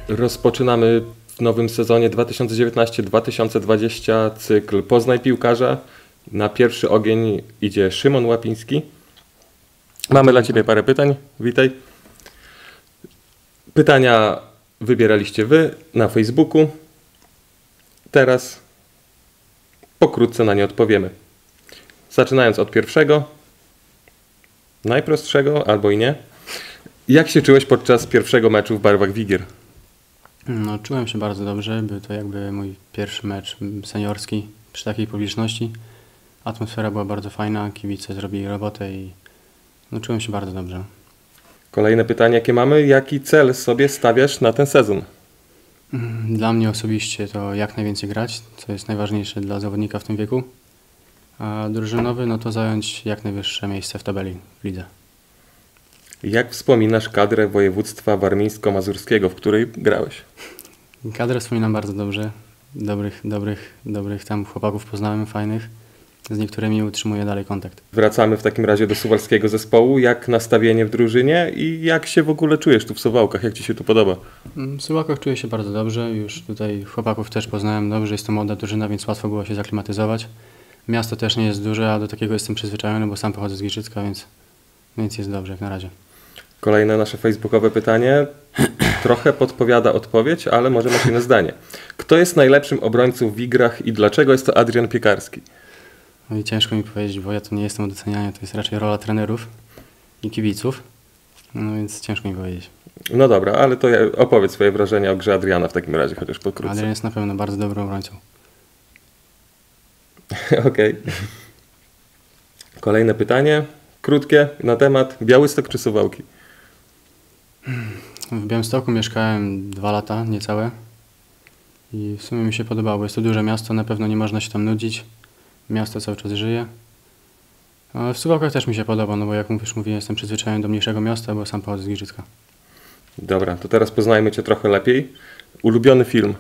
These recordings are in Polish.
Rozpoczynamy w nowym sezonie 2019-2020 cykl Poznaj piłkarza. Na pierwszy ogień idzie Szymon Łapiński. Mamy dla Ciebie parę pytań. Witaj. Pytania wybieraliście Wy na Facebooku. Teraz pokrótce na nie odpowiemy. Zaczynając od pierwszego, najprostszego albo i nie. Jak się czułeś podczas pierwszego meczu w barwach Wigier? No, czułem się bardzo dobrze. Był to jakby mój pierwszy mecz seniorski przy takiej publiczności. Atmosfera była bardzo fajna, kibice zrobili robotę i czułem się bardzo dobrze. Kolejne pytanie, jakie mamy? Jaki cel sobie stawiasz na ten sezon? Dla mnie osobiście to jak najwięcej grać, co jest najważniejsze dla zawodnika w tym wieku. A drużynowy, no to zająć jak najwyższe miejsce w tabeli w lidze. Jak wspominasz kadrę województwa warmińsko-mazurskiego, w której grałeś? Kadrę wspominam bardzo dobrze. Dobrych tam chłopaków poznałem, fajnych. Z niektórymi utrzymuję dalej kontakt. Wracamy w takim razie do suwalskiego zespołu. Jak nastawienie w drużynie i jak się w ogóle czujesz tu w Suwałkach? Jak Ci się tu podoba? W Suwałkach czuję się bardzo dobrze. Już tutaj chłopaków też poznałem dobrze. Jest to młoda drużyna, więc łatwo było się zaklimatyzować. Miasto też nie jest duże, a do takiego jestem przyzwyczajony, bo sam pochodzę z Giżycka, więc jest dobrze jak na razie. Kolejne nasze facebookowe pytanie. Trochę podpowiada odpowiedź, ale może masz inne zdanie. Kto jest najlepszym obrońcą w Wigrach i dlaczego jest to Adrian Piekarski? No i ciężko mi powiedzieć, bo ja tu nie jestem od oceniania, to jest raczej rola trenerów i kibiców, no więc ciężko mi powiedzieć. No dobra, ale to opowiedz swoje wrażenia o grze Adriana w takim razie, chociaż pokrótce. Adrian jest na pewno bardzo dobrym obrońcą. Okej. Kolejne pytanie, krótkie, na temat Białystok czy Suwałki? W Białymstoku mieszkałem 2 lata, niecałe, i w sumie mi się podobało, jest to duże miasto, na pewno nie można się tam nudzić, miasto cały czas żyje. Ale w Suwałkach też mi się podoba, no bo jak mówiłem, jestem przyzwyczajony do mniejszego miasta, bo sam pochodzę z Giżycka. Dobra, to teraz poznajmy Cię trochę lepiej. Ulubiony film?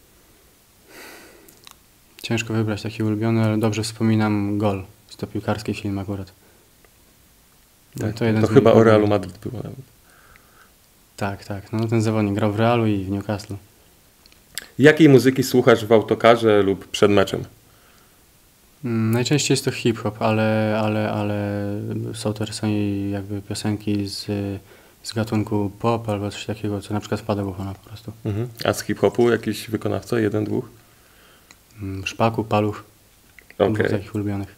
Ciężko wybrać taki ulubiony, ale dobrze wspominam Gol. Jest to piłkarski film akurat. Tak, to chyba o Realu Madryt było nawet. Tak. No ten zawodnik grał w Realu i w Newcastle. Jakiej muzyki słuchasz w autokarze lub przed meczem? Najczęściej jest to hip-hop, ale są też czasami jakby piosenki z gatunku pop albo coś takiego, co na przykład wpada w ucho po prostu. A z hip-hopu jakiś wykonawca? 1, 2? Szpaku, Paluch. Okay. 2 takich ulubionych.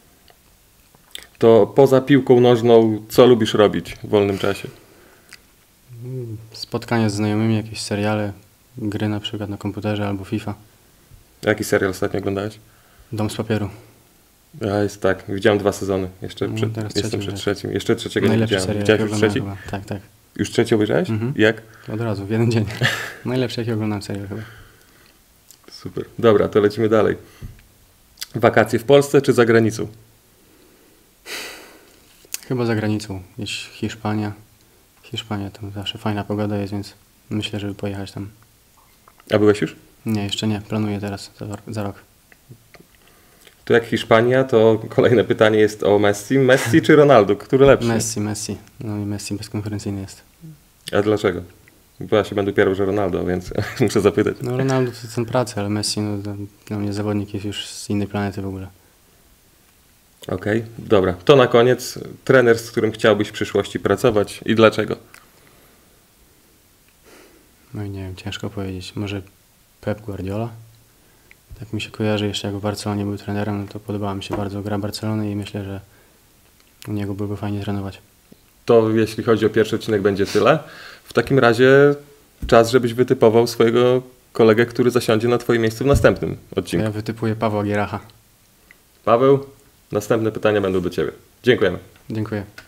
To poza piłką nożną, co lubisz robić w wolnym czasie? Spotkania z znajomymi, jakieś seriale, gry na przykład na komputerze albo FIFA. Jaki serial ostatnio oglądałeś? Dom z papieru. Jest tak, widziałem 2 sezony. Jestem przed trzecim. Jeszcze trzeciego nie widziałem. Widziałeś już trzeci? Tak. Już trzeci obejrzałeś? Jak? Od razu, w jeden dzień. Najlepszy jaki oglądam serial chyba. Super. Dobra, to lecimy dalej. Wakacje w Polsce czy za granicą? Chyba za granicą. Gdzieś Hiszpania. Hiszpania to zawsze fajna pogoda jest, więc myślę, żeby pojechać tam. A byłeś już? Nie, jeszcze nie. Planuję teraz, za rok. To jak Hiszpania, to kolejne pytanie jest o Messi. Messi czy Ronaldo? Który lepszy? Messi. No i Messi bezkonkurencyjny jest. A dlaczego? Bo ja się będę upierał, że Ronaldo, więc muszę zapytać. No Ronaldo to ten pracy, ale Messi, no dla mnie zawodnik jest już z innej planety w ogóle. Okej, dobra. To na koniec trener, z którym chciałbyś w przyszłości pracować i dlaczego? No i nie wiem, ciężko powiedzieć. Może Pep Guardiola? Tak mi się kojarzy, jeszcze jak w Barcelonie był trenerem, no to podobała mi się bardzo gra Barcelony i myślę, że u niego byłby fajnie trenować. To jeśli chodzi o pierwszy odcinek, będzie tyle. W takim razie czas, żebyś wytypował swojego kolegę, który zasiądzie na Twoim miejscu w następnym odcinku. Ja wytypuję Pawła Gieracha. Paweł, następne pytania będą do Ciebie. Dziękujemy. Dziękuję.